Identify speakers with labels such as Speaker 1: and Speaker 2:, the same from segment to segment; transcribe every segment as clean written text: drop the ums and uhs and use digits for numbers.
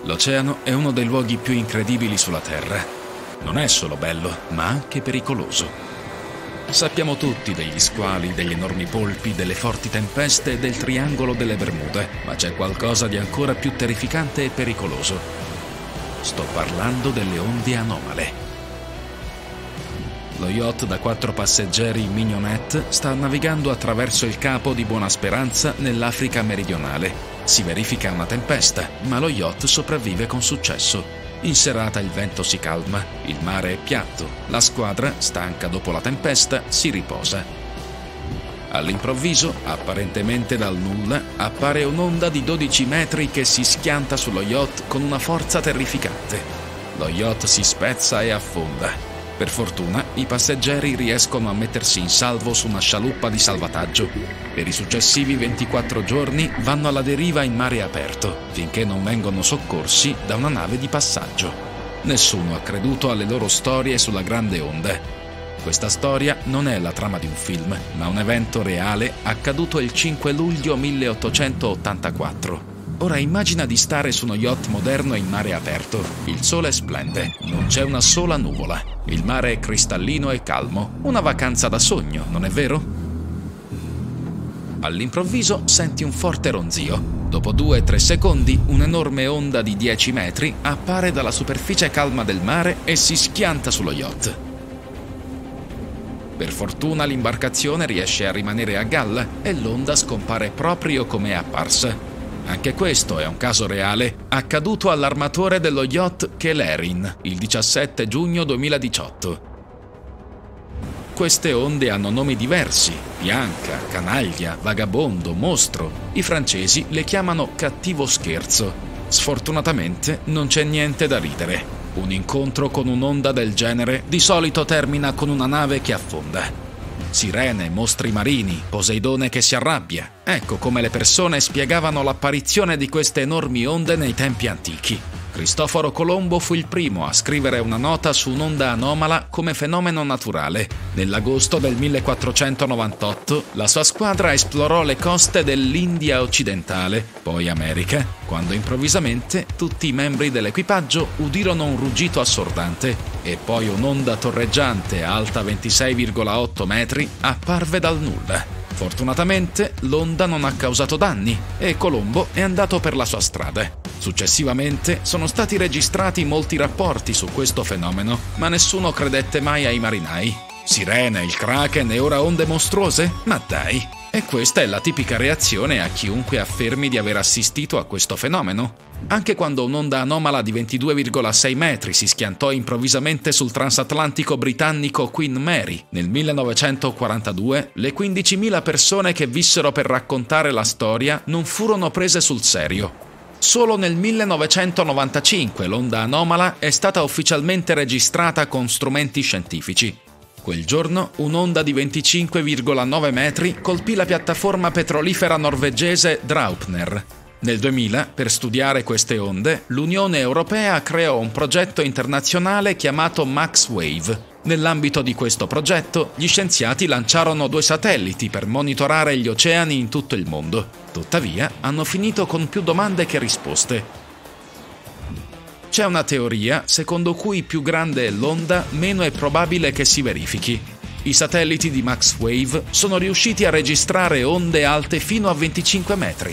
Speaker 1: L'oceano è uno dei luoghi più incredibili sulla Terra. Non è solo bello, ma anche pericoloso. Sappiamo tutti degli squali, degli enormi polpi, delle forti tempeste e del triangolo delle Bermude, ma c'è qualcosa di ancora più terrificante e pericoloso. Sto parlando delle onde anomale. Lo yacht da 4 passeggeri Mignonette sta navigando attraverso il Capo di Buona Speranza nell'Africa meridionale. Si verifica una tempesta, ma lo yacht sopravvive con successo. In serata il vento si calma, il mare è piatto, la squadra, stanca dopo la tempesta, si riposa. All'improvviso, apparentemente dal nulla, appare un'onda di 12 metri che si schianta sullo yacht con una forza terrificante. Lo yacht si spezza e affonda. Per fortuna, i passeggeri riescono a mettersi in salvo su una scialuppa di salvataggio. Per i successivi 24 giorni vanno alla deriva in mare aperto, finché non vengono soccorsi da una nave di passaggio. Nessuno ha creduto alle loro storie sulla grande onda. Questa storia non è la trama di un film, ma un evento reale accaduto il 5 luglio 1884. Ora immagina di stare su uno yacht moderno in mare aperto. Il sole splende, non c'è una sola nuvola. Il mare è cristallino e calmo. Una vacanza da sogno, non è vero? All'improvviso senti un forte ronzio. Dopo 2-3 secondi, un'enorme onda di 10 metri appare dalla superficie calma del mare e si schianta sullo yacht. Per fortuna l'imbarcazione riesce a rimanere a galla e l'onda scompare proprio come è apparsa. Anche questo è un caso reale, accaduto all'armatore dello yacht Kelerin il 17 giugno 2018. Queste onde hanno nomi diversi: bianca, canaglia, vagabondo, mostro. I francesi le chiamano cattivo scherzo. Sfortunatamente non c'è niente da ridere. Un incontro con un'onda del genere di solito termina con una nave che affonda. Sirene, mostri marini, Poseidone che si arrabbia. Ecco come le persone spiegavano l'apparizione di queste enormi onde nei tempi antichi. Cristoforo Colombo fu il primo a scrivere una nota su un'onda anomala come fenomeno naturale. Nell'agosto del 1498 la sua squadra esplorò le coste dell'India occidentale, poi America, quando improvvisamente tutti i membri dell'equipaggio udirono un ruggito assordante e poi un'onda torreggiante alta 26,8 metri apparve dal nulla. Fortunatamente l'onda non ha causato danni e Colombo è andato per la sua strada. Successivamente sono stati registrati molti rapporti su questo fenomeno, ma nessuno credette mai ai marinai. Sirene, il Kraken e ora onde mostruose? Ma dai! E questa è la tipica reazione a chiunque affermi di aver assistito a questo fenomeno. Anche quando un'onda anomala di 22,6 metri si schiantò improvvisamente sul transatlantico britannico Queen Mary nel 1942, le 15.000 persone che vissero per raccontare la storia non furono prese sul serio. Solo nel 1995 l'onda anomala è stata ufficialmente registrata con strumenti scientifici. Quel giorno un'onda di 25,9 metri colpì la piattaforma petrolifera norvegese Draupner. Nel 2000, per studiare queste onde, l'Unione Europea creò un progetto internazionale chiamato MaxWave. Nell'ambito di questo progetto, gli scienziati lanciarono 2 satelliti per monitorare gli oceani in tutto il mondo. Tuttavia, hanno finito con più domande che risposte. C'è una teoria secondo cui più grande è l'onda, meno è probabile che si verifichi. I satelliti di MaxWave sono riusciti a registrare onde alte fino a 25 metri.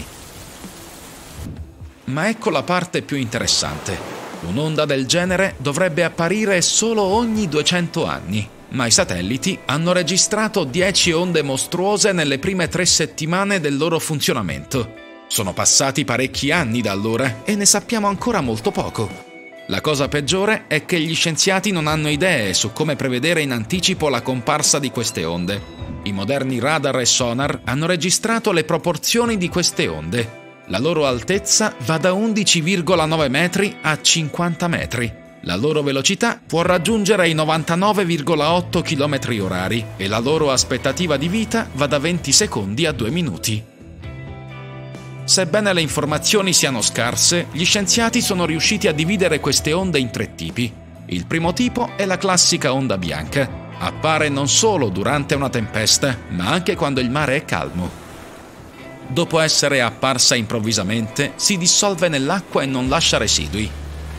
Speaker 1: Ma ecco la parte più interessante. Un'onda del genere dovrebbe apparire solo ogni 200 anni, ma i satelliti hanno registrato 10 onde mostruose nelle prime 3 settimane del loro funzionamento. Sono passati parecchi anni da allora e ne sappiamo ancora molto poco. La cosa peggiore è che gli scienziati non hanno idee su come prevedere in anticipo la comparsa di queste onde. I moderni radar e sonar hanno registrato le proporzioni di queste onde. La loro altezza va da 11,9 metri a 50 metri. La loro velocità può raggiungere i 99,8 km/h e la loro aspettativa di vita va da 20 secondi a 2 minuti. Sebbene le informazioni siano scarse, gli scienziati sono riusciti a dividere queste onde in 3 tipi. Il primo tipo è la classica onda bianca. Appare non solo durante una tempesta, ma anche quando il mare è calmo. Dopo essere apparsa improvvisamente, si dissolve nell'acqua e non lascia residui.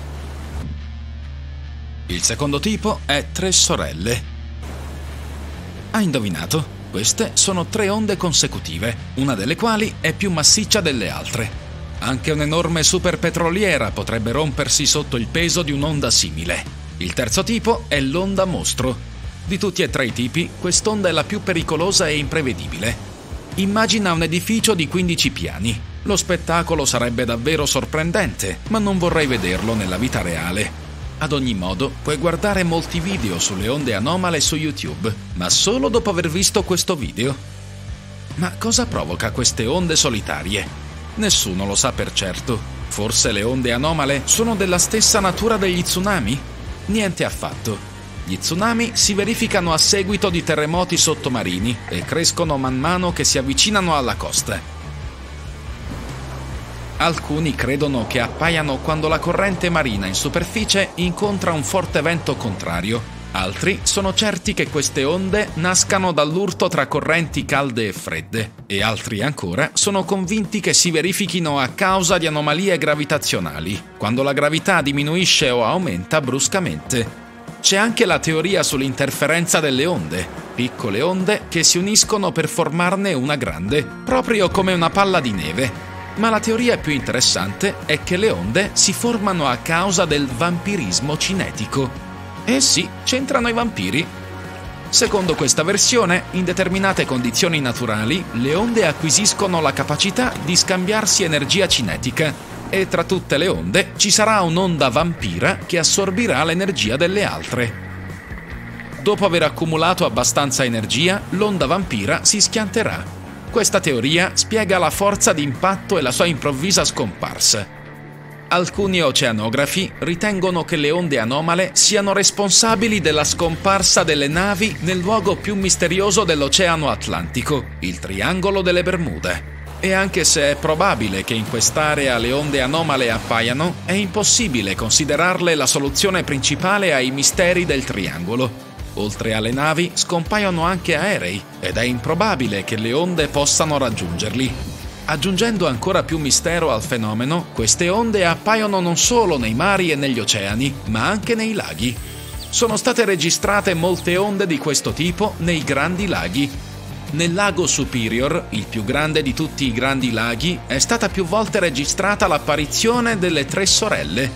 Speaker 1: Il secondo tipo è tre sorelle. Hai indovinato? Queste sono tre onde consecutive, una delle quali è più massiccia delle altre. Anche un'enorme superpetroliera potrebbe rompersi sotto il peso di un'onda simile. Il terzo tipo è l'onda mostro. Di tutti e tre i tipi, quest'onda è la più pericolosa e imprevedibile. Immagina un edificio di 15 piani. Lo spettacolo sarebbe davvero sorprendente, ma non vorrei vederlo nella vita reale. Ad ogni modo, puoi guardare molti video sulle onde anomale su YouTube, ma solo dopo aver visto questo video. Ma cosa provoca queste onde solitarie? Nessuno lo sa per certo. Forse le onde anomale sono della stessa natura degli tsunami? Niente affatto. Gli tsunami si verificano a seguito di terremoti sottomarini e crescono man mano che si avvicinano alla costa. Alcuni credono che appaiano quando la corrente marina in superficie incontra un forte vento contrario. Altri sono certi che queste onde nascano dall'urto tra correnti calde e fredde, e altri ancora sono convinti che si verifichino a causa di anomalie gravitazionali, quando la gravità diminuisce o aumenta bruscamente. C'è anche la teoria sull'interferenza delle onde, piccole onde che si uniscono per formarne una grande, proprio come una palla di neve. Ma la teoria più interessante è che le onde si formano a causa del vampirismo cinetico. Eh sì, c'entrano i vampiri. Secondo questa versione, in determinate condizioni naturali, le onde acquisiscono la capacità di scambiarsi energia cinetica e tra tutte le onde ci sarà un'onda vampira che assorbirà l'energia delle altre. Dopo aver accumulato abbastanza energia, l'onda vampira si schianterà. Questa teoria spiega la forza d'impatto e la sua improvvisa scomparsa. Alcuni oceanografi ritengono che le onde anomale siano responsabili della scomparsa delle navi nel luogo più misterioso dell'Oceano Atlantico, il Triangolo delle Bermude. E anche se è probabile che in quest'area le onde anomale appaiano, è impossibile considerarle la soluzione principale ai misteri del triangolo. Oltre alle navi, scompaiono anche aerei, ed è improbabile che le onde possano raggiungerli. Aggiungendo ancora più mistero al fenomeno, queste onde appaiono non solo nei mari e negli oceani, ma anche nei laghi. Sono state registrate molte onde di questo tipo nei grandi laghi. Nel lago Superior, il più grande di tutti i grandi laghi, è stata più volte registrata l'apparizione delle tre sorelle.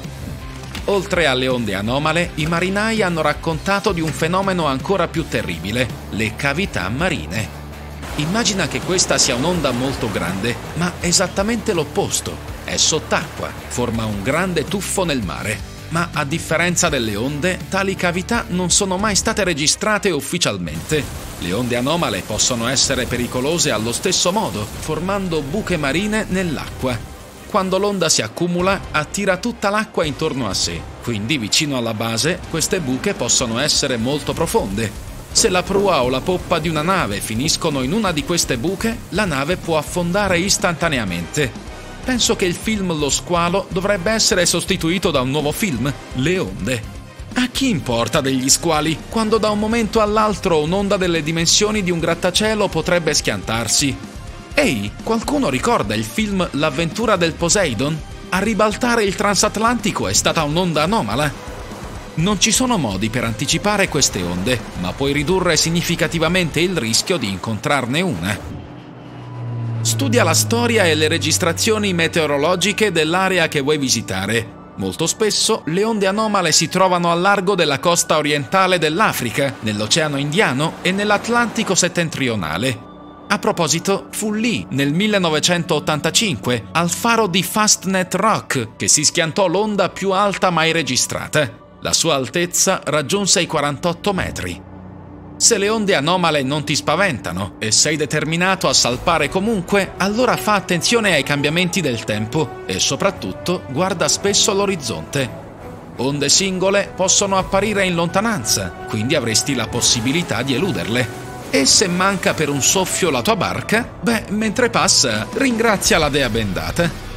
Speaker 1: Oltre alle onde anomale, i marinai hanno raccontato di un fenomeno ancora più terribile, le cavità marine. Immagina che questa sia un'onda molto grande, ma esattamente l'opposto. È sott'acqua, forma un grande tuffo nel mare. Ma a differenza delle onde, tali cavità non sono mai state registrate ufficialmente. Le onde anomale possono essere pericolose allo stesso modo, formando buche marine nell'acqua. Quando l'onda si accumula, attira tutta l'acqua intorno a sé. Quindi, vicino alla base, queste buche possono essere molto profonde. Se la prua o la poppa di una nave finiscono in una di queste buche, la nave può affondare istantaneamente. Penso che il film Lo squalo dovrebbe essere sostituito da un nuovo film, Le onde. A chi importa degli squali, quando da un momento all'altro un'onda delle dimensioni di un grattacielo potrebbe schiantarsi? Ehi, qualcuno ricorda il film L'avventura del Poseidon? A ribaltare il transatlantico è stata un'onda anomala. Non ci sono modi per anticipare queste onde, ma puoi ridurre significativamente il rischio di incontrarne una. Studia la storia e le registrazioni meteorologiche dell'area che vuoi visitare. Molto spesso le onde anomale si trovano al largo della costa orientale dell'Africa, nell'Oceano Indiano e nell'Atlantico settentrionale. A proposito, fu lì, nel 1985, al faro di Fastnet Rock, che si schiantò l'onda più alta mai registrata. La sua altezza raggiunse i 48 metri. Se le onde anomale non ti spaventano e sei determinato a salpare comunque, allora fa attenzione ai cambiamenti del tempo e soprattutto guarda spesso l'orizzonte. Onde singole possono apparire in lontananza, quindi avresti la possibilità di eluderle. E se manca per un soffio la tua barca, mentre passa, ringrazia la dea bendata.